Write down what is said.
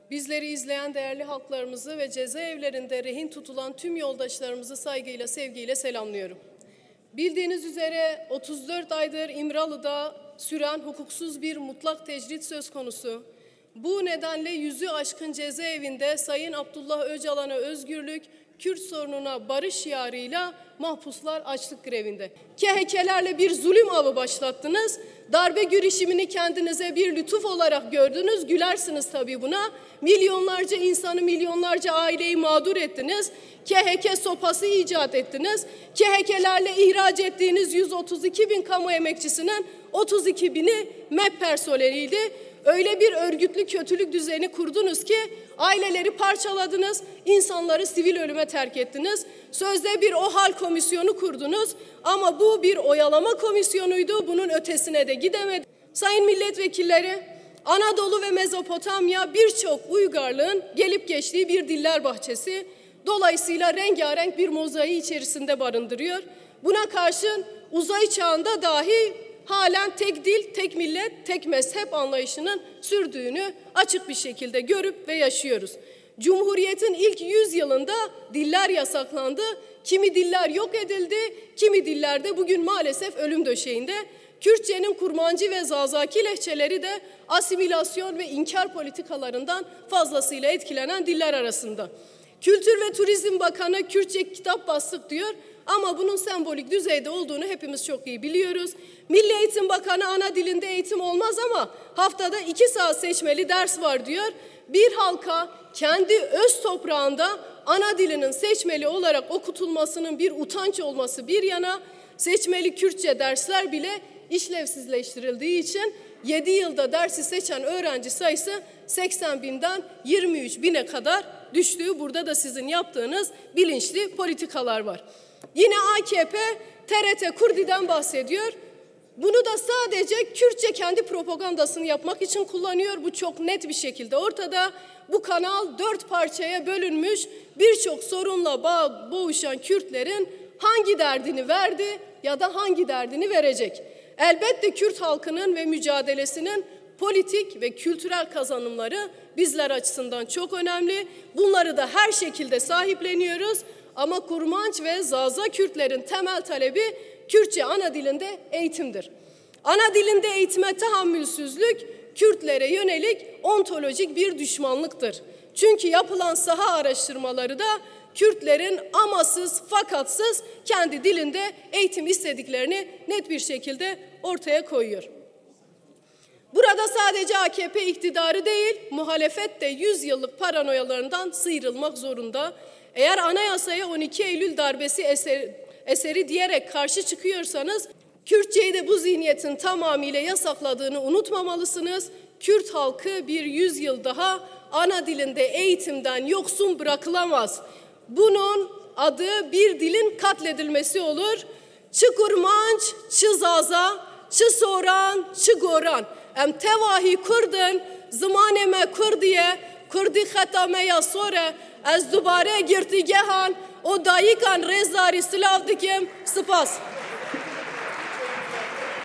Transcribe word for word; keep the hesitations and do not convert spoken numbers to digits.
Bizleri izleyen değerli halklarımızı ve cezaevlerinde rehin tutulan tüm yoldaşlarımızı saygıyla, sevgiyle selamlıyorum. Bildiğiniz üzere otuz dört aydır İmralı'da süren hukuksuz bir mutlak tecrit söz konusu. Bu nedenle yüzü aşkın cezaevinde Sayın Abdullah Öcalan'a özgürlük, Kürt sorununa barış şiarıyla mahpuslar açlık grevinde. K H K'lerle bir zulüm avı başlattınız. Darbe girişimini kendinize bir lütuf olarak gördünüz. Gülersiniz tabii buna. Milyonlarca insanı, milyonlarca aileyi mağdur ettiniz. K H K sopası icat ettiniz. K H K'lerle ihraç ettiğiniz yüz otuz iki bin kamu emekçisinin otuz iki bini M E P personeliydi. Öyle bir örgütlü kötülük düzeni kurdunuz ki aileleri parçaladınız, insanları sivil ölüme terk ettiniz. Sözde bir OHAL komisyonu kurdunuz ama bu bir oyalama komisyonuydu. Bunun ötesine de gidemedi. Sayın milletvekilleri, Anadolu ve Mezopotamya birçok uygarlığın gelip geçtiği bir diller bahçesi. Dolayısıyla rengarenk bir mozaiği içerisinde barındırıyor. Buna karşın uzay çağında dahi halen tek dil, tek millet, tek mezhep anlayışının sürdüğünü açık bir şekilde görüp ve yaşıyoruz. Cumhuriyetin ilk yüz yılında diller yasaklandı. Kimi diller yok edildi, kimi diller de bugün maalesef ölüm döşeğinde. Kürtçenin Kurmancı ve Zazaki lehçeleri de asimilasyon ve inkar politikalarından fazlasıyla etkilenen diller arasında. Kültür ve Turizm Bakanı Kürtçe kitap bastık diyor ama bunun sembolik düzeyde olduğunu hepimiz çok iyi biliyoruz. Milli Eğitim Bakanı ana dilinde eğitim olmaz ama haftada iki saat seçmeli ders var diyor. Bir halka kendi öz toprağında ana dilinin seçmeli olarak okutulmasının bir utanç olması bir yana, seçmeli Kürtçe dersler bile işlevsizleştirildiği için yedi yılda dersi seçen öğrenci sayısı seksen binden yirmi üç bine kadar düştüğü, burada da sizin yaptığınız bilinçli politikalar var. Yine A K P T R T Kurdi'den bahsediyor. Bunu da sadece Kürtçe kendi propagandasını yapmak için kullanıyor. Bu çok net bir şekilde ortada. Bu kanal dört parçaya bölünmüş, birçok sorunla bağ, boğuşan Kürtlerin hangi derdini verdi ya da hangi derdini verecek? Elbette Kürt halkının ve mücadelesinin politik ve kültürel kazanımları bizler açısından çok önemli. Bunları da her şekilde sahipleniyoruz. Ama Kurmanç ve Zaza Kürtlerin temel talebi Kürtçe ana dilinde eğitimdir. Ana dilinde eğitime tahammülsüzlük Kürtlere yönelik ontolojik bir düşmanlıktır. Çünkü yapılan saha araştırmaları da Kürtlerin amasız fakatsız kendi dilinde eğitim istediklerini net bir şekilde ortaya koyuyor. Burada sadece A K P iktidarı değil, muhalefet de yüz yıllık paranoyalarından sıyrılmak zorunda. Eğer anayasaya on iki Eylül darbesi eseri, eseri diyerek karşı çıkıyorsanız, Kürtçeyi de bu zihniyetin tamamıyla yasakladığını unutmamalısınız. Kürt halkı bir yüzyıl daha ana dilinde eğitimden yoksun bırakılamaz. Bunun adı bir dilin katledilmesi olur. Çı Kurmanç, çı Zaza, çı Soran, çı Goran. Em tevahi Kurdun, zamaneme Kurdiye, Kurdi xetame ya sore, ez dubare girtigehan, o dayikan rezari silav dikim, spas.